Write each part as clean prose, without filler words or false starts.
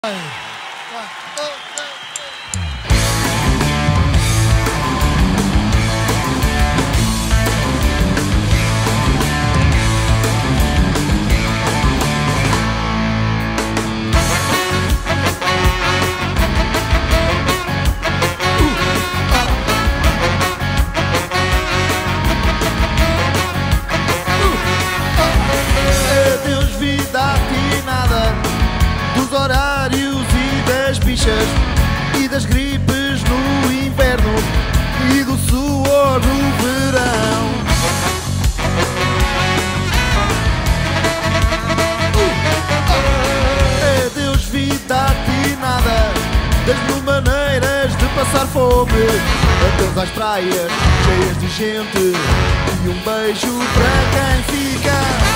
Adeus vida atinada dos horários e das bichas e das gripes no inverno e do suor no verão. Adeus vida atinada das mil maneiras de passar fome. Adeus às praias cheias de gente e um beijo para quem fica.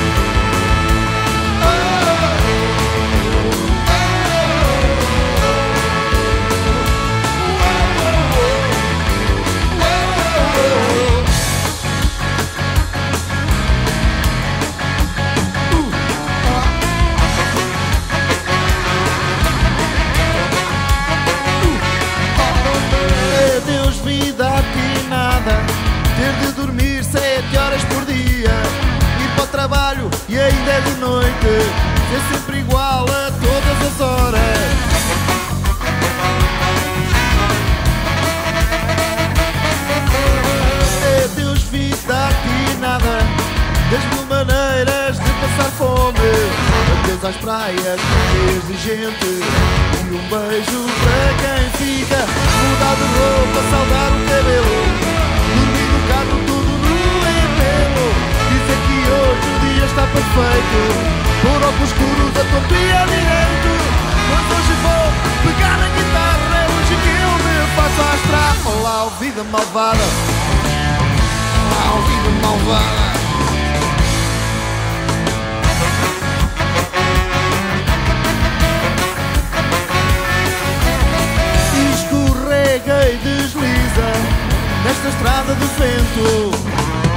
Adeus vida atinada, ter de dormir 7 horas por dia, ir para o trabalho e ainda é de noite, ser sempre igual a todas as horas. Adeus vida atinada das mil maneiras de passar fome. Adeus às praias cheias de gente e um beijo para quem fica. Mudar de roupa, saudar o cabelo, dormir no carro tudo nu em pelo. Dizer que hoje o dia está perfeito, por óculos escuros a torto e a direito. Mas hoje vou pegar na guitarra, é hoje que eu me faço à estrada. Olá, vida malvada, olá, vida malvada. Escorrega e desliza nesta estrada de vento.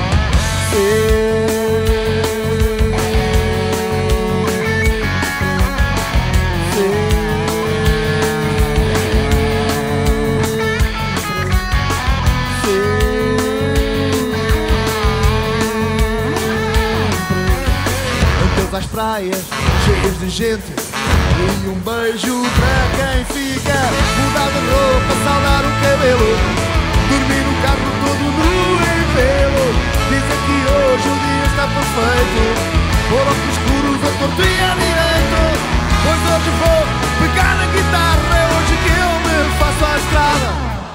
Adeus às praias cheias de gente e um beijo para quem fica. Mudar de roupa, saudar o cabelo, dormir no carro todo nu em pelo. Dizer que hoje o dia está perfeito, por óculos escuros a torto e a direito. Pois hoje vou pegar na guitarra, é hoje que eu me faço à estrada.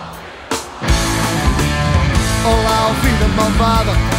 Olá, vida malvada.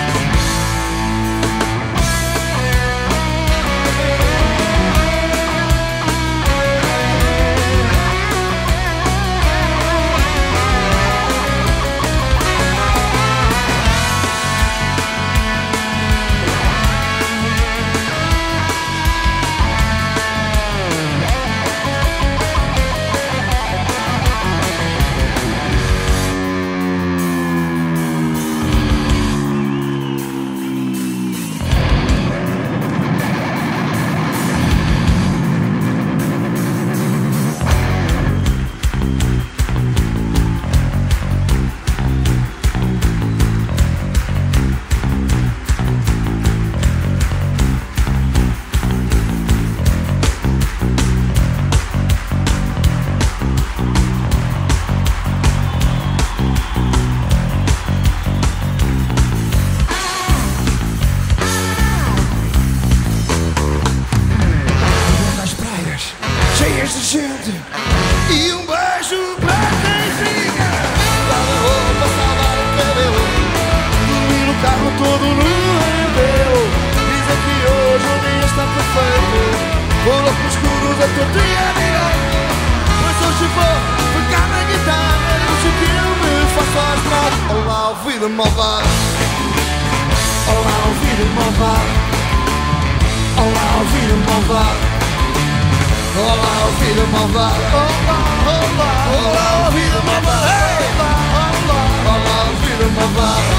Cheias de gente e um beijo para quem fica. Mudar de roupa, salvar o cabelo, dormir no carro todo nu em pelo. Dizem que hoje o dia está perfeito, por óculos escuros a torto e a direito. Mas hoje vou pegar na guitarra, é hoje que eu me faço à estrada. Olá, vida malvada, olá, vida malvada, olá, vida malvada. Olá, vida malvada. Olá, olá, olá, vida malvada. Olá, olá, vida malvada.